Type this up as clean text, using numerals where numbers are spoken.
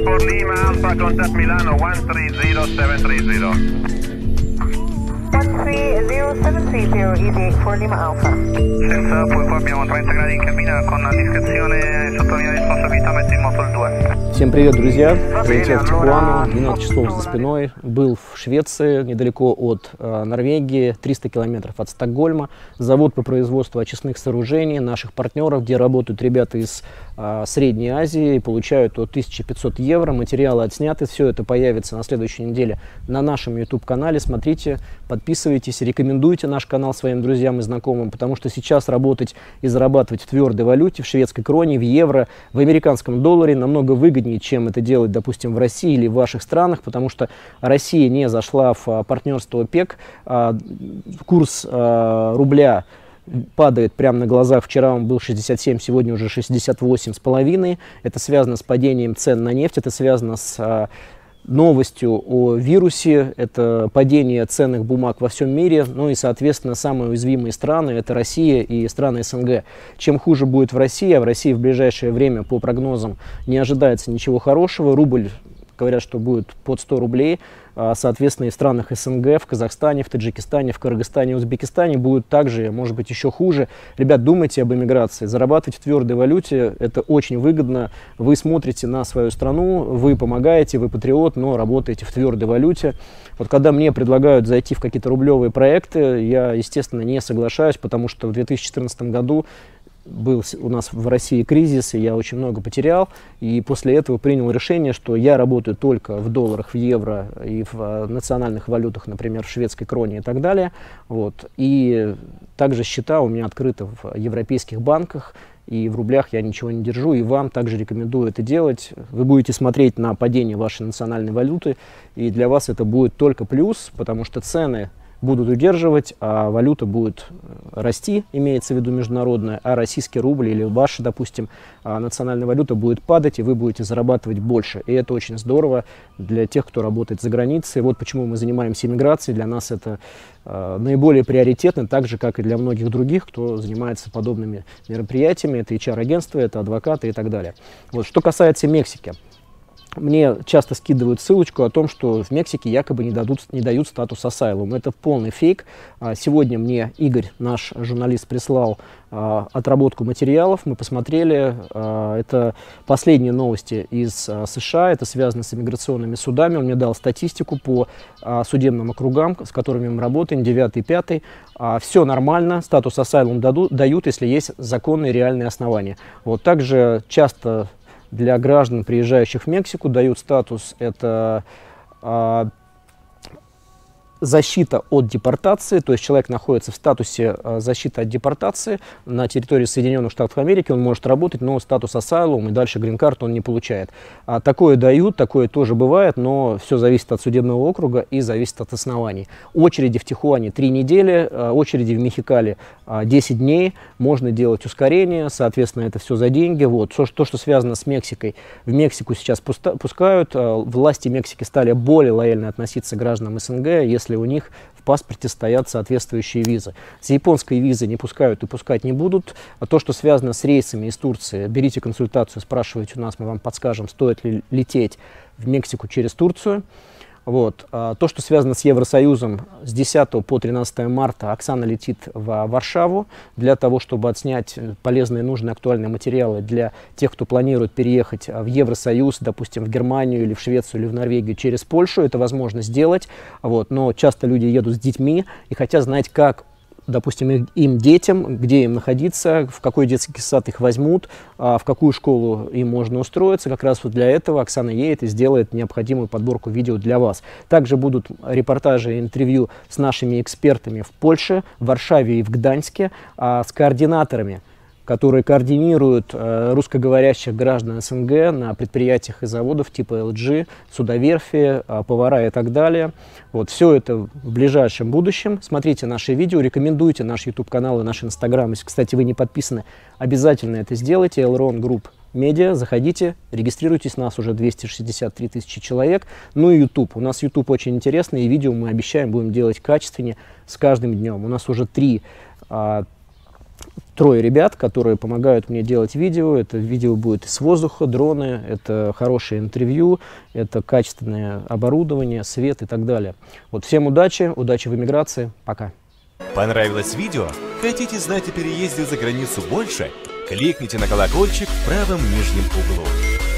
for Lima Alpha, contact Milano 130730. 130730, ED for Lima Alpha. Senza, poi qua abbiamo 30 gradi in cabina, con discrezione sotto mia responsabilità metto in moto il 2. Всем привет, друзья! Прилетел в Тихуану, 12 часов за спиной. Был в Швеции, недалеко от Норвегии, 300 километров от Стокгольма. Завод по производству очистных сооружений, наших партнеров, где работают ребята из Средней Азии, получают от 1500 евро. Материалы отсняты, все это появится на следующей неделе на нашем YouTube-канале. Смотрите, подписывайтесь, рекомендуйте наш канал своим друзьям и знакомым, потому что сейчас работать и зарабатывать в твердой валюте, в шведской кроне, в евро, в американском долларе намного выгоднее, чем это делать, допустим, в России или в ваших странах, потому что Россия не зашла в партнерство ОПЕК, курс рубля падает прямо на глазах. Вчера он был 67, сегодня уже 68,5. Это связано с падением цен на нефть, это связано с новостью о вирусе, это падение ценных бумаг во всем мире, ну и, соответственно, самые уязвимые страны – это Россия и страны СНГ. Чем хуже будет в России, а в России в ближайшее время, по прогнозам, не ожидается ничего хорошего, рубль, говорят, что будет под 100 рублей, соответственно, и в странах СНГ, в Казахстане, в Таджикистане, в Кыргызстане, в Узбекистане будет также, может быть, еще хуже. Ребят, думайте об эмиграции. Зарабатывать в твердой валюте – это очень выгодно. Вы смотрите на свою страну, вы помогаете, вы патриот, но работаете в твердой валюте. Вот когда мне предлагают зайти в какие-то рублевые проекты, я, естественно, не соглашаюсь, потому что в 2014 году был у нас в России кризис, и я очень много потерял, и после этого принял решение, что я работаю только в долларах, в евро и в национальных валютах, например, в шведской кроне и так далее. Вот. И также счета у меня открыты в европейских банках, и в рублях я ничего не держу, и вам также рекомендую это делать. Вы будете смотреть на падение вашей национальной валюты, и для вас это будет только плюс, потому что цены будут удерживать, а валюта будет расти, имеется в виду международная, а российский рубль или ваша, допустим, национальная валюта будет падать, и вы будете зарабатывать больше. И это очень здорово для тех, кто работает за границей. Вот почему мы занимаемся иммиграцией. Для нас это наиболее приоритетно, так же, как и для многих других, кто занимается подобными мероприятиями. Это HR-агентства, это адвокаты и так далее. Вот. Что касается Мексики. Мне часто скидывают ссылочку о том, что в Мексике якобы не дают статус asylum. Это полный фейк. Сегодня мне Игорь, наш журналист, прислал отработку материалов. Мы посмотрели. Это последние новости из США. Это связано с иммиграционными судами. Он мне дал статистику по судебным округам, с которыми мы работаем, 9 и 5. Все нормально. Статус asylum дают, если есть законные реальные основания. Вот. Также часто для граждан, приезжающих в Мексику, дают статус, это защита от депортации, то есть человек находится в статусе защиты от депортации на территории Соединенных Штатов Америки, он может работать, но статус asylum и дальше грин-карт он не получает. Такое дают, такое тоже бывает, но все зависит от судебного округа и зависит от оснований. Очереди в Тихуане 3 недели, очереди в Мехикале 10 дней, можно делать ускорение, соответственно, это все за деньги. Вот. То, что связано с Мексикой, в Мексику сейчас пускают, власти Мексики стали более лояльно относиться к гражданам СНГ, если у них в паспорте стоят соответствующие визы. С японской визы не пускают и пускать не будут. А то, что связано с рейсами из Турции, берите консультацию, спрашивайте у нас, мы вам подскажем, стоит ли лететь в Мексику через Турцию. Вот. То, что связано с Евросоюзом, с 10 по 13 марта Оксана летит в Варшаву для того, чтобы отснять полезные, нужные, актуальные материалы для тех, кто планирует переехать в Евросоюз, допустим, в Германию или в Швецию или в Норвегию через Польшу. Это возможно сделать, вот. Но часто люди едут с детьми и хотят знать, как, допустим, им детям, где им находиться, в какой детский сад их возьмут, в какую школу им можно устроиться. Как раз вот для этого Оксана едет и сделает необходимую подборку видео для вас. Также будут репортажи и интервью с нашими экспертами в Польше, в Варшаве и в Гданьске, с координаторами, которые координируют русскоговорящих граждан СНГ на предприятиях и заводах типа LG, судоверфи, повара и так далее. Вот, все это в ближайшем будущем. Смотрите наши видео, рекомендуйте наш YouTube-канал и наш Instagram. Если, кстати, вы не подписаны, обязательно это сделайте. Elron Group Media, заходите, регистрируйтесь, нас уже 263 тысячи человек. Ну и YouTube. У нас YouTube очень интересный, и видео мы обещаем будем делать качественнее с каждым днем. У нас уже 3 трое ребят, которые помогают мне делать видео. Это видео будет с воздуха, дроны, это хорошее интервью, это качественное оборудование, свет и так далее. Вот, всем удачи, удачи в эмиграции, пока. Понравилось видео? Хотите знать о переезде за границу больше? Кликните на колокольчик в правом нижнем углу.